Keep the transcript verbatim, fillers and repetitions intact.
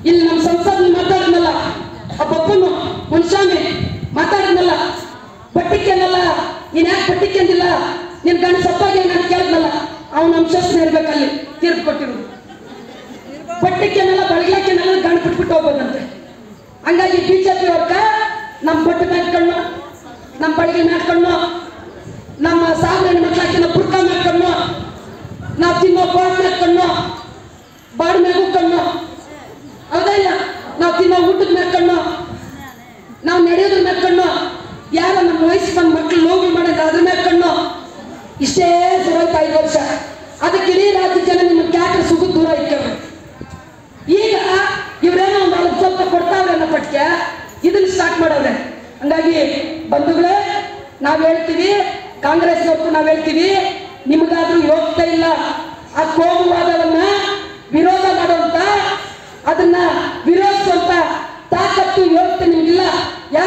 ಇಲ್ಲಿ ನಮ್ಮ ಸಂಸದ್ ಮಾತಾಡಿದ್ನಲ್ಲ ಆ ಪಪ್ಪನು ಮುನ್ಸ್ವಾಮಿ ಮಾತಾಡಿದ್ನಲ್ಲ ಪಟ್ಟಿಕೆನಲ್ಲ ನೀನ್ ಯಾಕೆ ಪಟ್ಟಿಕೆಂದಿಲ್ಲ ನಿನ್ ಗಂಡ ಸಪ್ಪಾಗಿ ನಾನು ಕೇಳಿದ್ನಲ್ಲ ಅವನ ಅಂಶಸ್ನ ಇರ್ಬೇಕಲ್ಲಿ ತೀರ್ಪು ಕೊಟ್ಟಿರೋದು ಪಟ್ಟಿಕೆನೆಲ್ಲ ಬಳಗ್ಯಾಕೆನೆಲ್ಲ ಗಂಡ ಬಿಟ್ಬಿಟ್ಟು ಹೋಗ್ಬೋದಂತೆ ಹಂಗಾಗಿ ಬಿಜೆಪಿ ಅವ್ರಕ ನಮ್ಮ ಬಟ್ಟೆ ಮ್ಯಾಕಣ್ಣು ನಮ್ಮ ಬಳಿಗೆ ಮ್ಯಾಕಣ್ಣು ನಮ್ಮ ಸಾಧನೆ ಮಕ್ಕಳಾಕಿನ ಬುರ್ಕ ಮ್ಯಾಕಣ್ಣು ನಾವು ತಿನ್ನೋ ಬಾಡ್ ಮ್ಯಾಕಣ್ಣು ಬಾಡ್ ಮ್ಯಾಗೂ ಕಣ್ಣು ಹೌದಾ ಇಲ್ಲ ನಾವು ತಿನ್ನೋ ಊಟದ ಮ್ಯಾಕಣ್ಣು ನಾವು ನಡೆಯೋದ್ರ ಮ್ಯಾಕಣ್ಣು ಯಾರ ನಮ್ಮ ವಯಸ್ಸು ಬಂದ ಮಕ್ಕಳು ಲೋಗಿ ಮಾಡಿದ್ರೆ ಅದ್ರ ಮ್ಯಾಕಣ್ಣು ಇಷ್ಟೇ ಸುರೈತ ಐದು ವರ್ಷ ಅದಕ್ಕೆ ಇಡೀ ರಾಜ್ಯ ಜನ ನಿಮ್ಮ ಕ್ಯಾಟ್ರೆ ಸುಗು ದೂರ ಇಕ್ಕಬೇಕು ಈಗ ಇವ್ರೇನೋ ಒಂದು ಅಲ್ಪ ಸ್ವಲ್ಪ ಕೊಡ್ತಾವ್ರೆ ಅನ್ನೋ ಪಟ್ಕೆ ಇದನ್ನ ಸ್ಟಾರ್ಟ್ ಮಾಡವ್ರೆ ಹಂಗಾಗಿ ಬಂಧುಗಳೇ ನಾವ್ ಹೇಳ್ತೀವಿ ಕಾಂಗ್ರೆಸ್ನವ್ರು ನಾವ್ ಹೇಳ್ತೀವಿ ನಿಮಗಾದ್ರೂ ಯೋಗ್ಯತೆ ಇಲ್ಲ ಆ ಕೋಮುವಾದವನ್ನ ವಿರೋಧ ಮಾಡುವಂತ ಅದನ್ನ ವಿರೋಧಿಸುವಂತ